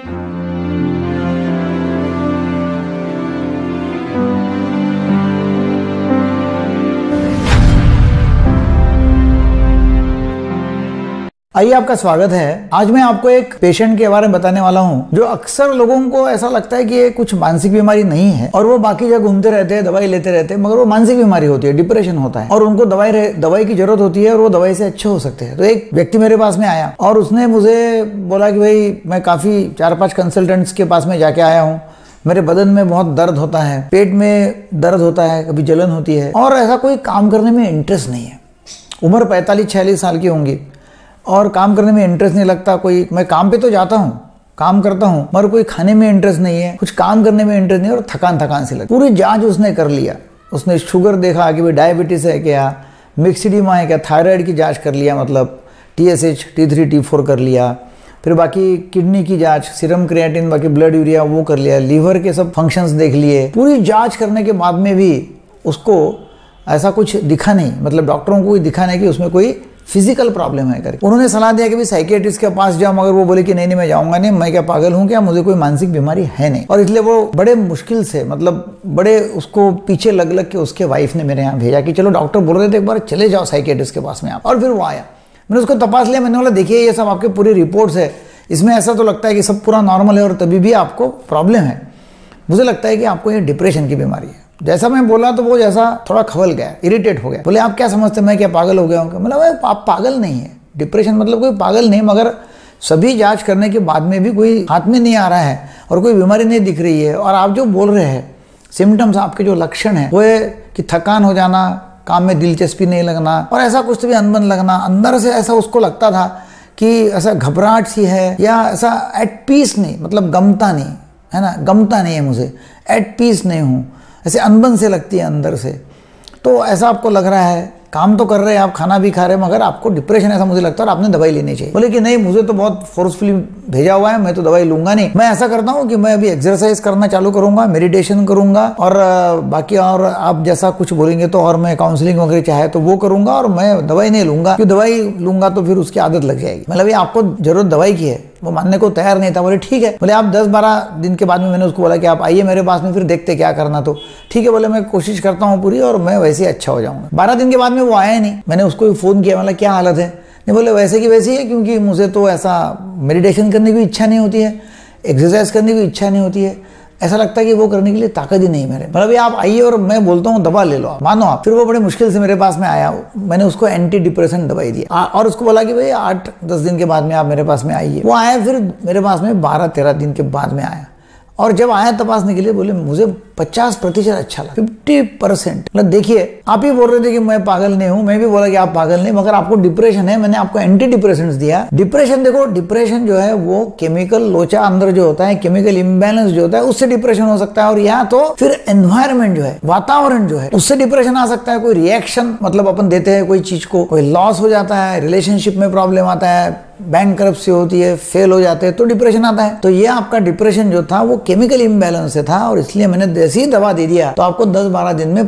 आइए, आपका स्वागत है। आज मैं आपको एक पेशेंट के बारे में बताने वाला हूं, जो अक्सर लोगों को ऐसा लगता है कि ये कुछ मानसिक बीमारी नहीं है और वो बाकी जगह घूमते रहते हैं, दवाई लेते रहते हैं, मगर वो मानसिक बीमारी होती है, डिप्रेशन होता है और उनको दवाई की जरूरत होती है और वो दवाई से अच्छे हो सकते हैं। तो एक व्यक्ति मेरे पास में आया और उसने मुझे बोला कि भाई मैं काफी 4-5 कंसल्टेंट्स के पास में जाके आया हूँ, मेरे बदन में बहुत दर्द होता है, पेट में दर्द होता है, कभी जलन होती है और ऐसा कोई काम करने में इंटरेस्ट नहीं है। उम्र 45-46 साल की होंगी और काम करने में इंटरेस्ट नहीं लगता। कोई, मैं काम पे तो जाता हूँ, काम करता हूँ, मगर कोई खाने में इंटरेस्ट नहीं है, कुछ काम करने में इंटरेस्ट नहीं है और थकान से लगती। पूरी जांच उसने कर लिया, उसने शुगर देखा कि भाई डायबिटीज है क्या, मिक्सिडीमा है क्या, थायराइड की जांच कर लिया, मतलब TSH, T3, T4 कर लिया, फिर बाकी किडनी की जांच, सीरम क्रिएटिन, बाकी ब्लड यूरिया वो कर लिया, लीवर के सब फंक्शंस देख लिए। पूरी जांच करने के बाद में भी उसको ऐसा कुछ दिखा नहीं, मतलब डॉक्टरों को दिखा नहीं कि उसमें कोई फिजिकल प्रॉब्लम है करके। उन्होंने सलाह दिया कि भी साइकियाट्रिस्ट के पास जाओ, मगर वो बोले कि नहीं मैं जाऊंगा नहीं, मैं क्या पागल हूं क्या, मुझे कोई मानसिक बीमारी है नहीं। और इसलिए वो बड़े मुश्किल से, मतलब बड़े उसको पीछे लग के उसके वाइफ ने मेरे यहाँ भेजा कि चलो डॉक्टर बोल रहे थे एक बार चले जाओ साइकियाट्रिस्ट के पास में आप। और फिर वो आया, मैंने उसको तपास लिया, मैंने बोला देखिए ये सब आपके पूरी रिपोर्ट्स है, इसमें ऐसा तो लगता है कि सब पूरा नॉर्मल है और तभी भी आपको प्रॉब्लम है। मुझे लगता है कि आपको ये डिप्रेशन की बीमारी है। जैसा मैं बोला तो वो जैसा थोड़ा खवल गया, इरिटेट हो गया। बोले आप क्या समझते हैं, मैं क्या पागल हो गया हूँ? मतलब आप पागल नहीं है, डिप्रेशन मतलब कोई पागल नहीं, मगर सभी जांच करने के बाद में भी कोई हाथ में नहीं आ रहा है और कोई बीमारी नहीं दिख रही है। और आप जो बोल रहे हैं सिम्टम्स, आपके जो लक्षण है वो है कि थकान हो जाना, काम में दिलचस्पी नहीं लगना और ऐसा कुछ भी अनबन लगना, अंदर से ऐसा उसको लगता था कि ऐसा घबराहट सी है या ऐसा एट पीस नहीं, मतलब गमता नहीं है ना, गमता नहीं है मुझे, एट पीस नहीं हूँ, ऐसे अनबन से लगती है अंदर से। तो ऐसा आपको लग रहा है, काम तो कर रहे हैं आप, खाना भी खा रहे हैं, मगर आपको डिप्रेशन ऐसा मुझे लगता है और आपने दवाई लेनी चाहिए। बोले कि नहीं मुझे तो बहुत फोर्सफुली भेजा हुआ है, मैं तो दवाई लूंगा नहीं। मैं ऐसा करता हूँ कि मैं अभी एक्सरसाइज करना चालू करूंगा, मेडिटेशन करूंगा और बाकी और आप जैसा कुछ बोलेंगे तो और मैं काउंसलिंग वगैरह चाहे तो वो करूंगा और मैं दवाई नहीं लूंगा, क्योंकि दवाई लूंगा तो फिर उसकी आदत लग जाएगी। मतलब ये आपको जरूरत दवाई की है। वो मानने को तैयार नहीं था। बोले ठीक है। बोले आप 10-12 दिन के बाद में मैंने उसको बोला कि आप आइए मेरे पास में, फिर देखते क्या करना। तो ठीक है बोले, मैं कोशिश करता हूँ पूरी और मैं वैसे ही अच्छा हो जाऊंगा। 12 दिन के बाद में वो आया नहीं। मैंने उसको फोन किया, मतलब क्या हालत है? नहीं, बोले वैसे की वैसी है, क्योंकि मुझे तो ऐसा मेडिटेशन करने की इच्छा नहीं होती है, एक्सरसाइज करने की इच्छा नहीं होती है, ऐसा लगता है कि वो करने के लिए ताकत ही नहीं मेरे। मतलब ये आप आइए और मैं बोलता हूँ दवा ले लो आप, मानो आप। फिर वो बड़े मुश्किल से मेरे पास में आया, मैंने उसको एंटी डिप्रेशन दवाई दी और उसको बोला कि भाई 8-10 दिन के बाद में आप मेरे पास में आइए। वो आया फिर मेरे पास में 12-13 दिन के बाद में आया और जब आया तपासने के लिए, बोले मुझे 50% अच्छा लगा, 50%। मतलब देखिए, आप ही बोल रहे थे कि मैं पागल नहीं हूं, मैं भी बोला कि आप पागल नहीं, मगर आपको डिप्रेशन है, मैंने आपको एंटी डिप्रेशन दिया। डिप्रेशन देखो, डिप्रेशन जो है वो केमिकल लोचा अंदर जो होता है, केमिकल इम्बैलेंस जो होता है, उससे डिप्रेशन हो सकता है। और या तो फिर एनवायरमेंट जो है, वातावरण जो है, उससे डिप्रेशन आ सकता है। कोई रिएक्शन मतलब अपन देते हैं कोई चीज को, कोई लॉस हो जाता है, रिलेशनशिप में प्रॉब्लम आता है, बैंक करप्सी होती है, फेल हो जाते हैं तो डिप्रेशन आता है। तो ये आपका डिप्रेशन जो था वो केमिकल इम्बैलेंस से था और इसलिए मैंने देसी दवा दे दिया, तो आपको 10-12 दिन में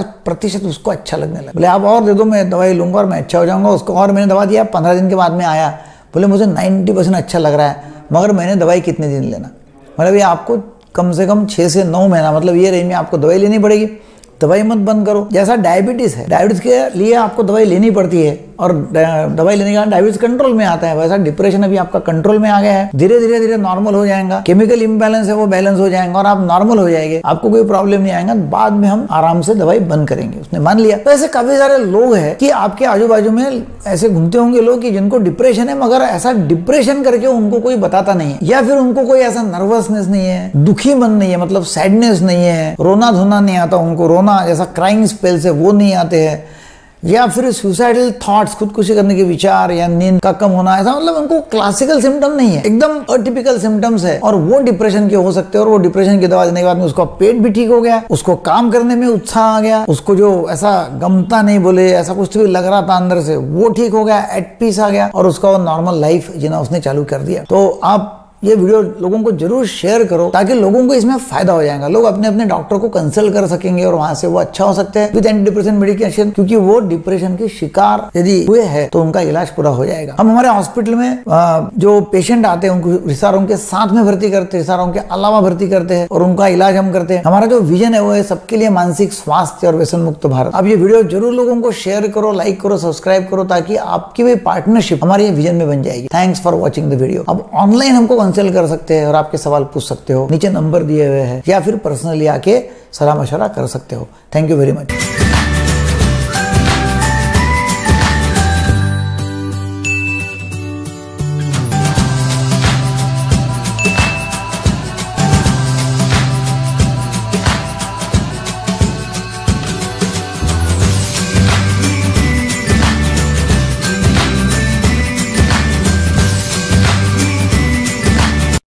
50% उसको अच्छा लगने लगा। बोले आप और दे दो, मैं दवाई लूंगा और मैं अच्छा हो जाऊंगा। उसको और मैंने दवा दिया, 15 दिन के बाद में आया, बोले मुझे 90% अच्छा लग रहा है, मगर मैंने दवाई कितने दिन लेना? मतलब ये आपको कम से कम 6 से 9 महीना, मतलब ये रेंज में आपको दवाई लेनी पड़ेगी। दवाई मत बंद करो। जैसा डायबिटीज है, डायबिटीज के लिए आपको दवाई लेनी पड़ती है और दवाई लेने के बाद डायबिटीज कंट्रोल में आता है, वैसा डिप्रेशन अभी आपका कंट्रोल में आ गया है। धीरे धीरे नॉर्मल हो जाएगा। केमिकल इम्बैलेंस है वो बैलेंस हो जाएगा और आप नॉर्मल हो जाएंगे, आपको कोई प्रॉब्लम नहीं आएगा। बाद में हम आराम से दवाई बंद करेंगे। उसने मान लिया। तो ऐसे काफी सारे लोग हैं कि आपके आजू बाजू में ऐसे घूमते होंगे लोग कि जिनको डिप्रेशन है, मगर ऐसा डिप्रेशन करके उनको कोई बताता नहीं है, या फिर उनको कोई ऐसा नर्वसनेस नहीं है, दुखी मन नहीं है, मतलब सैडनेस नहीं है, रोना धोना नहीं आता उनको, रोना जैसा क्राइंग स्पेल्स है वो नहीं आते हैं, या फिर सुसाइडल थॉट्स, खुदकुशी करने के विचार या नींद का कम होना, ऐसा मतलब उनको क्लासिकल सिम्टम नहीं है, एकदम अटिपिकल सिम्टम्स है और वो डिप्रेशन के हो सकते हैं। और वो डिप्रेशन की दवा देने के बाद में उसका पेट भी ठीक हो गया, उसको काम करने में उत्साह आ गया, उसको जो ऐसा गमता नहीं, बोले ऐसा कुछ भी लग रहा था अंदर से, वो ठीक हो गया, एट पीस आ गया और उसका नॉर्मल लाइफ जीना उसने चालू कर दिया। तो आप ये वीडियो लोगों को जरूर शेयर करो ताकि लोगों को इसमें फायदा हो जाएगा। लोग अपने अपने डॉक्टर को कंसल्ट कर सकेंगे और वहां से वो अच्छा हो सकते हैं विद एंटी डिप्रेशन मेडिकेशन, क्योंकि वो डिप्रेशन के शिकार यदि हुए हैं तो उनका इलाज पूरा हो जाएगा। हम हमारे हॉस्पिटल में जो पेशेंट आते हैं उनको रिसारों के साथ में भर्ती करते हैं, रिसारों के अलावा भर्ती करते हैं और उनका इलाज हम करते हैं। हमारा जो विजन है वो है सबके लिए मानसिक स्वास्थ्य और व्यसन मुक्त भारत। अब ये वीडियो जरूर लोगों को शेयर करो, लाइक करो, सब्सक्राइब करो ताकि आपकी भी पार्टनरशिप हमारे विजन में बन जाएगी। Thanks for watching the video. अब ऑनलाइन हमको कंसल्ट कर सकते हैं और आपके सवाल पूछ सकते हो, नीचे नंबर दिए हुए हैं, या फिर पर्सनली आके सलाह मशवरा कर सकते हो। Thank you very much.